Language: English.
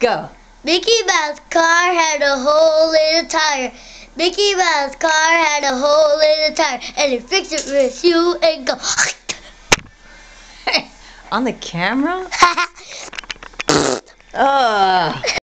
Go. Mickey Mouse car had a hole in the tire. Mickey Mouse car had a hole in the tire, and he fixed it with you and go. On the camera? Ugh.